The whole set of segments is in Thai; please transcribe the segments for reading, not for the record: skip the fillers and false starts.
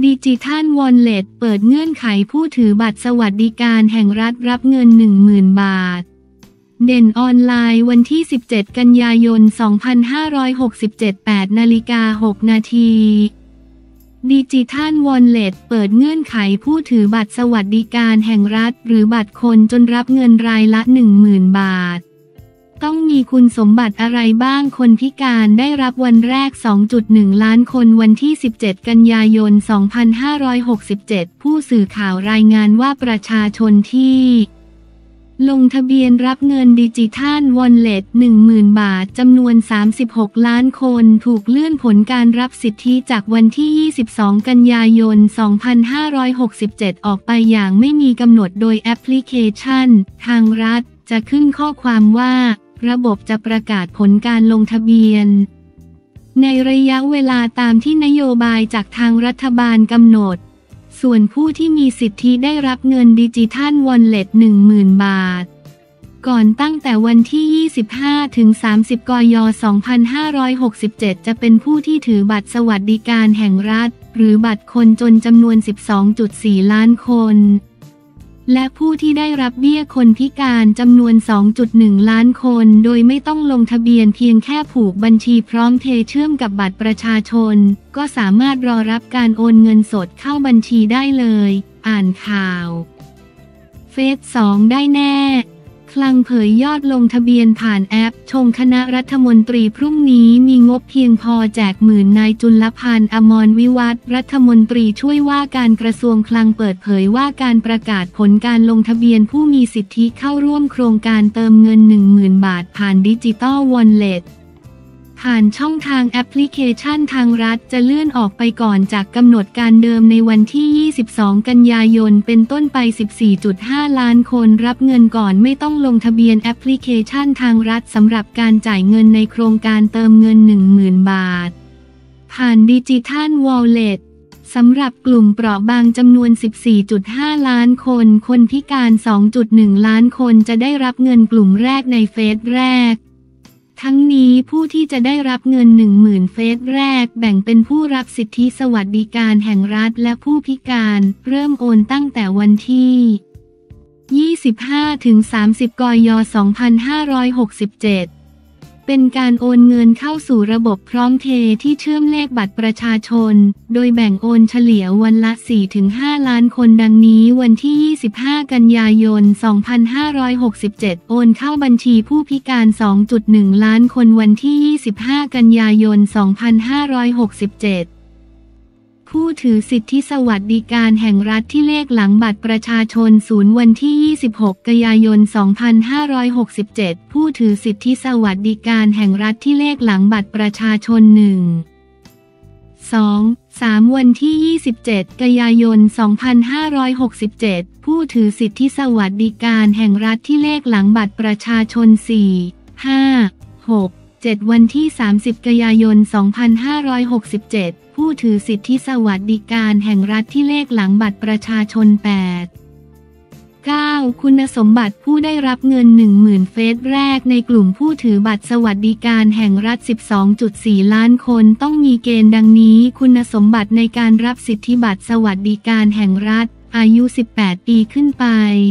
ดิจิทัลวอลเล็ตเปิดเงื่อนไขผู้ถือบัตรสวัสดิการแห่งรัฐรับเงิน 10,000 บาทเด่นออนไลน์วันที่ 17 กันยายน 2567 8:06 นาทีดิจิทัลวอลเล็ตเปิดเงื่อนไขผู้ถือบัตรสวัสดิการแห่งรัฐหรือบัตรคนจนรับเงินรายละ 10,000 บาทต้องมีคุณสมบัติอะไรบ้างคนพิการได้รับวันแรก 2.1 ล้านคนวันที่ 17 กันยายน 2567 ผู้สื่อข่าวรายงานว่าประชาชนที่ลงทะเบียนรับเงินดิจิทัลวอลเล็ต 10,000 บาทจำนวน 36 ล้านคนถูกเลื่อนผลการรับสิทธิจากวันที่ 22 กันยายน 2567 ออกไปอย่างไม่มีกำหนดโดยแอปพลิเคชันทางรัฐจะขึ้นข้อความว่าระบบจะประกาศผลการลงทะเบียนในระยะเวลาตามที่นโยบายจากทางรัฐบาลกำหนดส่วนผู้ที่มีสิทธิได้รับเงินดิจิทัลวอลเล็ต 10,000 บาทก่อนตั้งแต่วันที่ 25 ถึง 30 กย. 2567 จะเป็นผู้ที่ถือบัตรสวัสดิการแห่งรัฐหรือบัตรคนจนจำนวน 12.4 ล้านคนและผู้ที่ได้รับเบี้ยคนพิการจำนวน 2.1 ล้านคนโดยไม่ต้องลงทะเบียนเพียงแค่ผูกบัญชีพร้อมเพย์เชื่อมกับบัตรประชาชนก็สามารถรอรับการโอนเงินสดเข้าบัญชีได้เลยอ่านข่าวเฟส 2 ได้แน่คลังเผยยอดลงทะเบียนผ่านแอปชงคณะรัฐมนตรีพรุ่งนี้มีงบเพียงพอแจกหมื่นนายจุลพันธ์ อมรวิวัฒน์รัฐมนตรีช่วยว่าการกระทรวงคลังเปิดเผยว่าการประกาศผลการลงทะเบียนผู้มีสิทธิเข้าร่วมโครงการเติมเงิน 10,000 บาทผ่านดิจิตอลวอลเล็ตผ่านช่องทางแอปพลิเคชันทางรัฐจะเลื่อนออกไปก่อนจากกำหนดการเดิมในวันที่ 22 กันยายนเป็นต้นไป 14.5 ล้านคนรับเงินก่อนไม่ต้องลงทะเบียนแอปพลิเคชันทางรัฐสำหรับการจ่ายเงินในโครงการเติมเงิน 10,000 บาทผ่านดิจิทัลวอลเล็ตสำหรับกลุ่มเปราะบางจำนวน 14.5 ล้านคนคนพิการ 2.1 ล้านคนจะได้รับเงินกลุ่มแรกในเฟสแรกทั้งนี้ผู้ที่จะได้รับเงิน 10,000 เฟสแรกแบ่งเป็นผู้รับสิทธิสวัสดิการแห่งรัฐและผู้พิการเริ่มโอนตั้งแต่วันที่ 25 ถึง 30 กย. 2567เป็นการโอนเงินเข้าสู่ระบบพร้อมเพย์ที่เชื่อมเลขบัตรประชาชนโดยแบ่งโอนเฉลี่ยวันละ 4-5 ล้านคนดังนี้วันที่ 25 กันยายน 2567 โอนเข้าบัญชีผู้พิการ 2.1 ล้านคนวันที่ 25 กันยายน 2567ผู้ถือสิทธิสวัสดิการแห่งรัฐที่เลขหลังบัตรประชาชน0วันที่ 26 กันยายน 2567 ผู้ถือสิทธิสวัสดิการแห่งรัฐที่เลขหลังบัตรประชาชน1 2 3วันที่ 27 กันยายน 2567 ผู้ถือสิทธิสวัสดิการแห่งรัฐที่เลขหลังบัตรประชาชน4 5 6 7วันที่ 30 กันยายน 2567 ผู้ถือสิทธิสวัสดิการแห่งรัฐที่เลขหลังบัตรประชาชน8 9คุณสมบัติผู้ได้รับเงิน 10,000 เฟสแรกในกลุ่มผู้ถือบัตรสวัสดิการแห่งรัฐ 12.4 ล้านคนต้องมีเกณฑ์ดังนี้คุณสมบัติในการรับสิทธิบัตรสวัสดิการแห่งรัฐอายุ 18 ปีขึ้นไป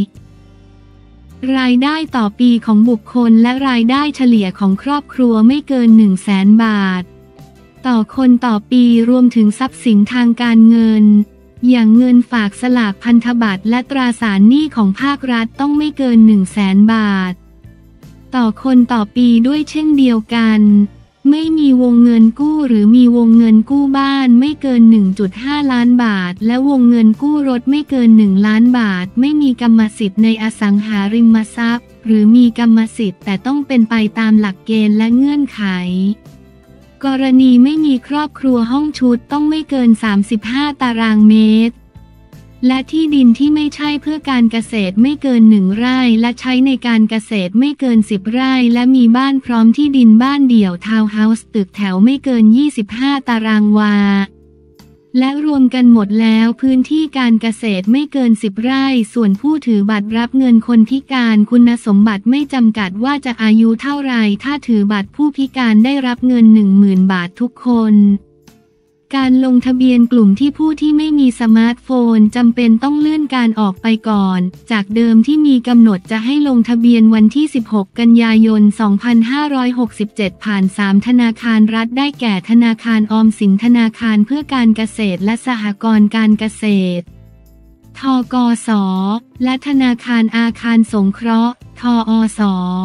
รายได้ต่อปีของบุคคลและรายได้เฉลี่ยของครอบครัวไม่เกิน 100,000 บาทต่อคนต่อปีรวมถึงทรัพย์สินทางการเงินอย่างเงินฝากสลากพันธบัตรและตราสารหนี้ของภาครัฐต้องไม่เกิน 100,000 บาทต่อคนต่อปีด้วยเช่นเดียวกันไม่มีวงเงินกู้หรือมีวงเงินกู้บ้านไม่เกิน 1.5 ล้านบาทและวงเงินกู้รถไม่เกิน 1 ล้านบาทไม่มีกรรมสิทธิ์ในอสังหาริมทรัพย์หรือมีกรรมสิทธิ์แต่ต้องเป็นไปตามหลักเกณฑ์และเงื่อนไขกรณีไม่มีครอบครัวห้องชุดต้องไม่เกิน 35 ตารางเมตรและที่ดินที่ไม่ใช่เพื่อการเกษตรไม่เกิน 1 ไร่และใช้ในการเกษตรไม่เกิน 10 ไร่และมีบ้านพร้อมที่ดินบ้านเดี่ยวทาวน์เฮาส์ตึกแถวไม่เกิน 25 ตารางวาและรวมกันหมดแล้วพื้นที่การเกษตรไม่เกิน 10 ไร่ส่วนผู้ถือบัตรรับเงินคนพิการคุณสมบัติไม่จำกัดว่าจะอายุเท่าไรถ้าถือบัตรผู้พิการได้รับเงิน 10,000 บาททุกคนการลงทะเบียนกลุ่มที่ผู้ที่ไม่มีสมาร์ทโฟนจำเป็นต้องเลื่อนการออกไปก่อนจากเดิมที่มีกำหนดจะให้ลงทะเบียนวันที่ 16 กันยายน 2567 ผ่าน 3 ธนาคารรัฐได้แก่ธนาคารออมสินธนาคารเพื่อการเกษตรและสหกรณ์การเกษตร ธกส.และธนาคารอาคารสงเคราะห์ ทอส.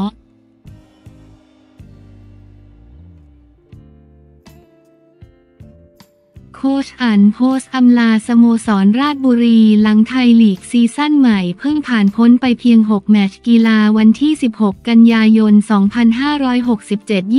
โค้ชอั๋นโพสต์อำลาสโมสรราชบุรีหลังไทยลีกซีซั่นใหม่เพิ่งผ่านพ้นไปเพียง 6 แมตช์กีฬาวันที่ 16 กันยายน 2567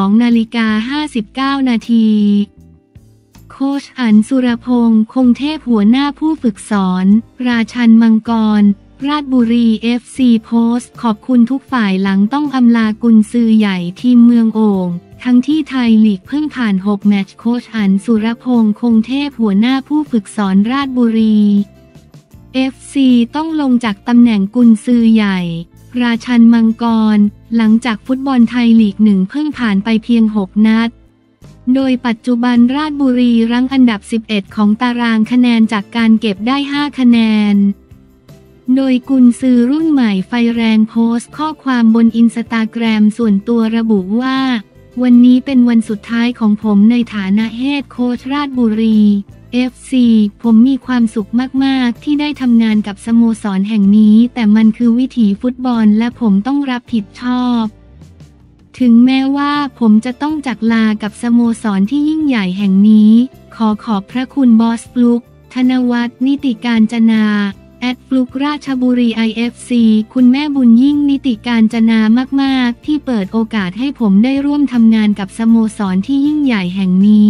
22:59 นาที โค้ชอั๋นสุรพงษ์คงเทพหัวหน้าผู้ฝึกสอนราชันมังกรราชบุรี FC โพสต์ขอบคุณทุกฝ่ายหลังต้องอำลากุนซือใหญ่ทีมเมืองโอ่งทั้งที่ไทยลีกเพิ่งผ่าน 6 แมตช์โค้ชอั๋นสุรพงษ์คงเทพหัวหน้าผู้ฝึกสอนราชบุรี FC ต้องลงจากตำแหน่งกุนซือใหญ่ราชันมังกรหลังจากฟุตบอลไทยลีก 1เพิ่งผ่านไปเพียง 6 นัดโดยปัจจุบันราชบุรีรั้งอันดับ 11 ของตารางคะแนนจากการเก็บได้ 5 คะแนนโดยกุนซือรุ่นใหม่ไฟแรงโพสต์ข้อความบนอินสตาแกรมส่วนตัวระบุว่าวันนี้เป็นวันสุดท้ายของผมในฐานะเฮดโค้ชราชบุรี FC ผมมีความสุขมากๆที่ได้ทำงานกับสโมสรแห่งนี้แต่มันคือวิถีฟุตบอลและผมต้องรับผิดชอบถึงแม้ว่าผมจะต้องจากลากับสโมสรที่ยิ่งใหญ่แห่งนี้ขอบพระคุณบอสฟลุกธนวัฒน์นิติการจนาฟลุกราชบุรี IFC คุณแม่บุญยิ่งนิติการจนามากๆที่เปิดโอกาสให้ผมได้ร่วมทำงานกับสโมสรที่ยิ่งใหญ่แห่งนี้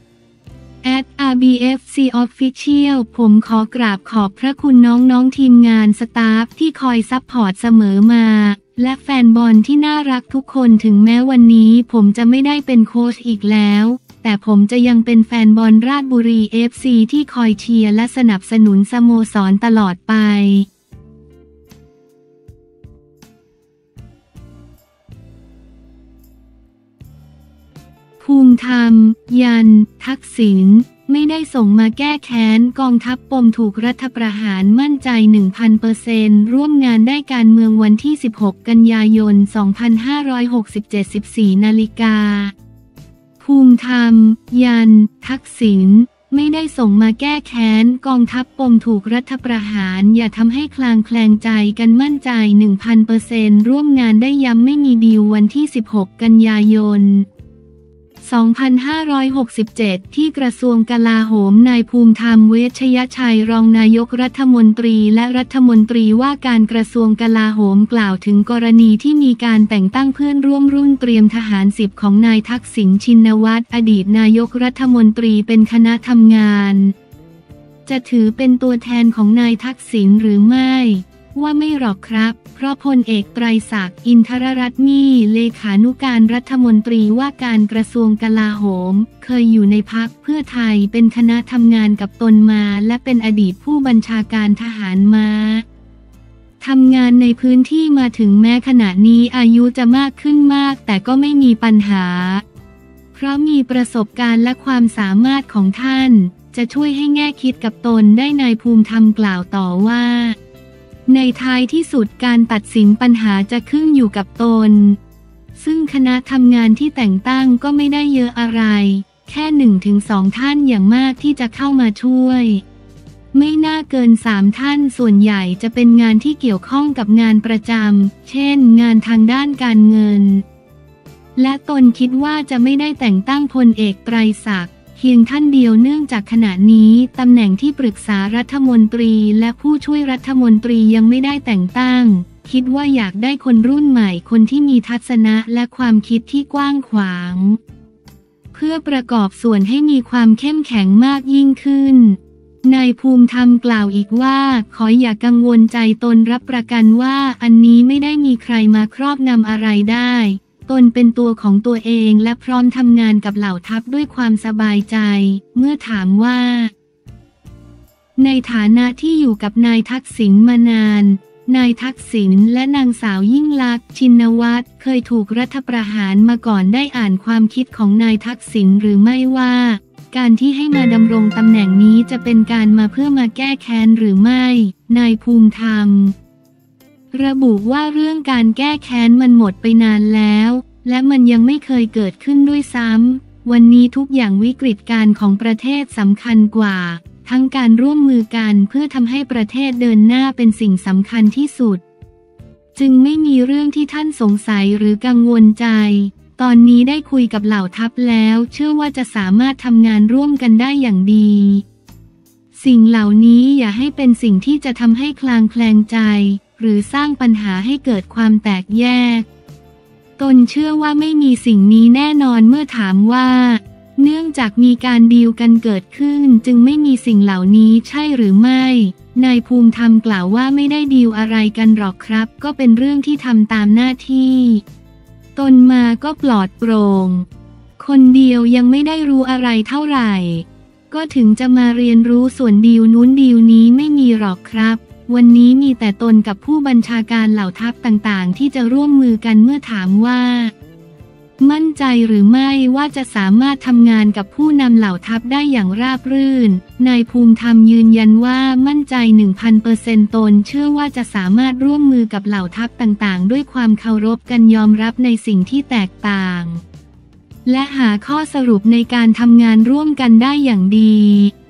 @RBFC Official ผมขอกราบขอบพระคุณน้องๆทีมงานสตาฟที่คอยซัพพอร์ตเสมอมาและแฟนบอลที่น่ารักทุกคนถึงแม้วันนี้ผมจะไม่ได้เป็นโค้ชอีกแล้วแต่ผมจะยังเป็นแฟนบอลราชบุรี FC ที่คอยเชียร์และสนับสนุนสโมสรตลอดไปภูมิธรรมยันทักษิณไม่ได้ส่งมาแก้แค้นกองทัพปมถูกรัฐประหารมั่นใจ 1,000% ร่วมงานได้การเมืองวันที่ 16 กันยายน 2567 14 นาฬิกาภูมิธรรมยันทักษิณไม่ได้ส่งมาแก้แค้นกองทัพปมถูกรัฐประหารอย่าทำให้คลางแคลงใจกันมั่นใจ 1,000% ร่วมงานได้ย้ำไม่มีดีลวันที่ 16 กันยายน 2567 ที่กระทรวงกลาโหมนายภูมิธรรมเวชยชัยรองนายกรัฐมนตรีและรัฐมนตรีว่าการกระทรวงกลาโหมกล่าวถึงกรณีที่มีการแต่งตั้งเพื่อนร่วมรุ่นเตรียมทหาร10ของนายทักษิณชินวัตรอดีตนายกรัฐมนตรีเป็นคณะทำงานจะถือเป็นตัวแทนของนายทักษิณหรือไม่ว่าไม่หรอกครับเพราะพลเอกไตรศักดิ์อินทรรัตน์มีเลขานุการรัฐมนตรีว่าการกระทรวงกลาโหมเคยอยู่ในพรรคเพื่อไทยเป็นคณะทำงานกับตนมาและเป็นอดีตผู้บัญชาการทหารมาทำงานในพื้นที่มาถึงแม้ขณะนี้อายุจะมากขึ้นมากแต่ก็ไม่มีปัญหาเพราะมีประสบการณ์และความสามารถของท่านจะช่วยให้แง่คิดกับตนได้นายภูมิธรรมกล่าวต่อว่าในท้ายที่สุดการตัดสินปัญหาจะขึ้นอยู่กับตนซึ่งคณะทำงานที่แต่งตั้งก็ไม่ได้เยอะอะไรแค่ 1-2 ท่านอย่างมากที่จะเข้ามาช่วยไม่น่าเกิน 3 ท่านส่วนใหญ่จะเป็นงานที่เกี่ยวข้องกับงานประจำเช่นงานทางด้านการเงินและตนคิดว่าจะไม่ได้แต่งตั้งพลเอกไตรศักดิ์เพียงท่านเดียวเนื่องจากขณะนี้ตำแหน่งที่ปรึกษารัฐมนตรีและผู้ช่วยรัฐมนตรียังไม่ได้แต่งตั้งคิดว่าอยากได้คนรุ่นใหม่คนที่มีทัศนะและความคิดที่กว้างขวางเพื่อประกอบส่วนให้มีความเข้มแข็งมากยิ่งขึ้นนายภูมิธรรมกล่าวอีกว่าขออย่ากังวลใจตนรับประกันว่าอันนี้ไม่ได้มีใครมาครอบงำอะไรได้ตนเป็นตัวของตัวเองและพร้อมทำงานกับเหล่าทัพด้วยความสบายใจเมื่อถามว่าในฐานะที่อยู่กับนายทักษิณมานานนายทักษิณและนางสาวยิ่งลักษณ์ชินวัตรเคยถูกรัฐประหารมาก่อนได้อ่านความคิดของนายทักษิณหรือไม่ว่าการที่ให้มาดำรงตำแหน่งนี้จะเป็นการมาเพื่อมาแก้แค้นหรือไม่นายภูมิธรรมระบุว่าเรื่องการแก้แค้นมันหมดไปนานแล้วและมันยังไม่เคยเกิดขึ้นด้วยซ้ำวันนี้ทุกอย่างวิกฤตการณ์ของประเทศสำคัญกว่าทั้งการร่วมมือกันเพื่อทำให้ประเทศเดินหน้าเป็นสิ่งสำคัญที่สุดจึงไม่มีเรื่องที่ท่านสงสัยหรือกังวลใจตอนนี้ได้คุยกับเหล่าทัพแล้วเชื่อว่าจะสามารถทำงานร่วมกันได้อย่างดีสิ่งเหล่านี้อย่าให้เป็นสิ่งที่จะทำให้คลางแคลงใจหรือสร้างปัญหาให้เกิดความแตกแยกตนเชื่อว่าไม่มีสิ่งนี้แน่นอนเมื่อถามว่าเนื่องจากมีการดีลกันเกิดขึ้นจึงไม่มีสิ่งเหล่านี้ใช่หรือไม่นายภูมิธรรมกล่าวว่าไม่ได้ดีลอะไรกันหรอกครับก็เป็นเรื่องที่ทำตามหน้าที่ตนมาก็ปลอดโปร่งคนเดียวยังไม่ได้รู้อะไรเท่าไหร่ก็ถึงจะมาเรียนรู้ส่วนดีลนู้นดีลนี้ไม่มีหรอกครับวันนี้มีแต่ตนกับผู้บัญชาการเหล่าทัพต่างๆที่จะร่วมมือกันเมื่อถามว่ามั่นใจหรือไม่ว่าจะสามารถทำงานกับผู้นำเหล่าทัพได้อย่างราบรื่นนายภูมิธรรมยืนยันว่ามั่นใจ 1,000% ตนเชื่อว่าจะสามารถร่วมมือกับเหล่าทัพต่างๆด้วยความเคารพกันยอมรับในสิ่งที่แตกต่างและหาข้อสรุปในการทำงานร่วมกันได้อย่างดี